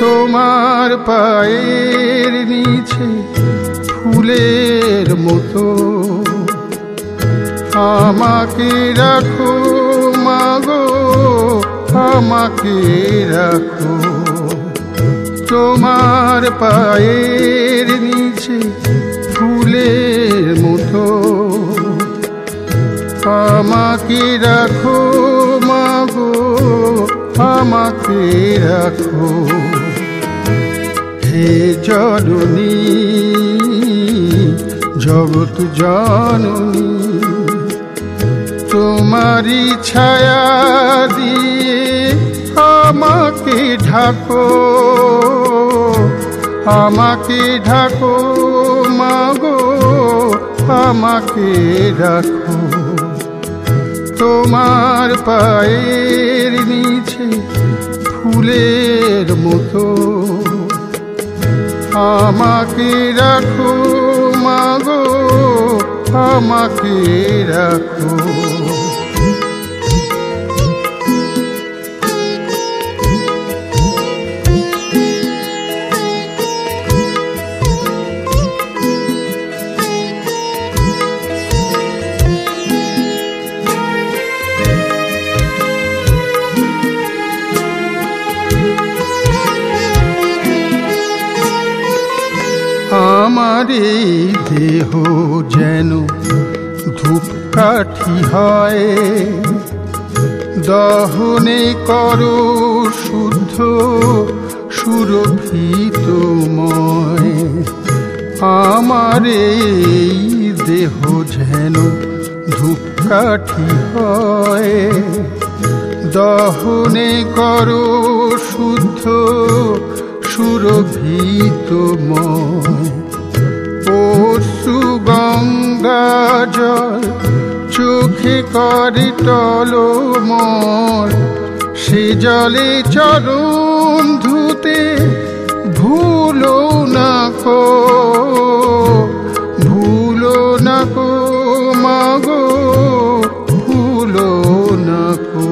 তোমার পায়ের নিচে ফুলের মতো আমাকে রাখো মাগো, আমাকে রাখো। তোমার পায়ের নিচে ফুলের মতো আমাকে রাখো মাগো, আমাকে রাখো। হে জননী জগৎ জননী, তোমারি ছায়া দিয়ে আমাকে ঢাকো, আমাকে ঢাকো মাগো, আমাকে রাখো। তোমার পায়ের নিচে ফুলের মতো আমাকে রাখো মাগো, আমাকে রাখো। আমার এই দেহ যেন ধূপকাঠি হয়, দহনে করো শুদ্ধ সুরভিতময়। আমার এই দেহ যেন ধূপকাঠি হয়, দহনে করো শুদ্ধ সুরভিতময়। পরশু গঙ্গা জল চোখে করে টলমল, সে জলে চরণ ধুতে ভুলো না কো, ভুলো না কো মাগো, ভুলো না কো।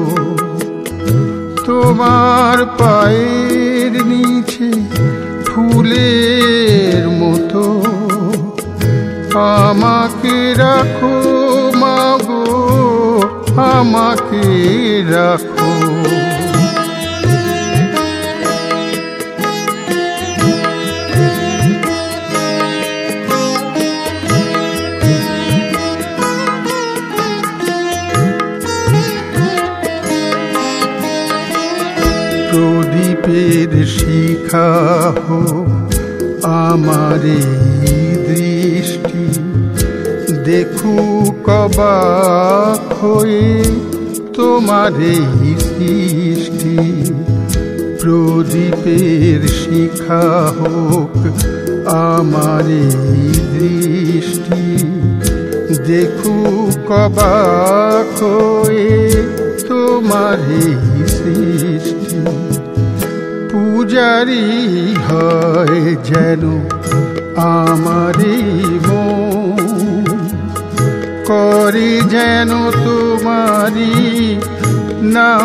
তোমার পায়ের নিচে ফুলের মতো আমাকে রাখো মাগো, আমাকে রাখো। প্রদীপের শিখা হো আমার দৃষ্টি, দেখুক অবাক হয়ে তোমার সৃষ্টি। প্রদীপের শিখা হোক আমার দৃষ্টি, দেখুক অবাক হয়ে তোমার সৃষ্টি। পূজারি হয় যেন আমারি মন, করে যেন তোমারি নাম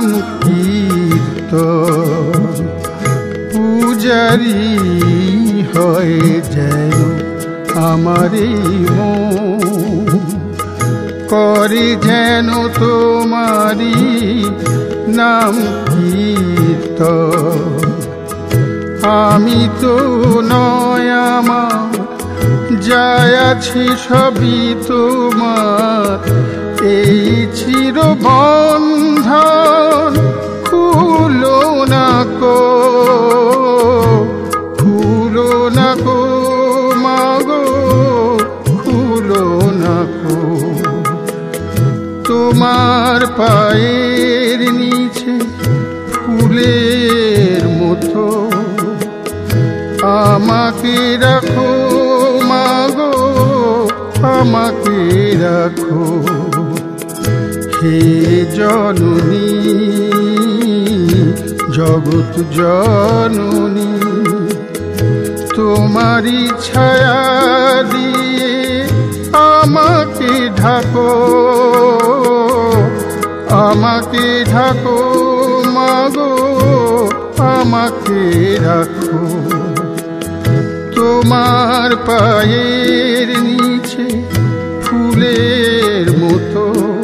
কীর্তন। পূজারি হয় যেন আমারি মন, করে যেন তোমারি নাম কীর্তন। আমি তো নয় আমার যাই আছি সবই তোমার, এই চিরবন্ধন খুলো না কো, খুলো না কো মাগো, খুলো না কো। তোমার পায়ের নিচে ফুলের মতো আমাকে রাখো মাগো, আমাকে রাখো। হে জননী জগৎ জননী, তোমারি ছায়া দিয়ে আমাকে ঢাকো, আমাকে ঢাকো মাগো, আমাকে রাখো তোমার পায়ের নিচে ফুলের মতো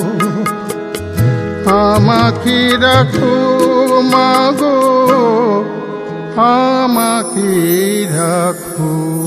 আমাকে রাখো মাগো আমাকে রাখো।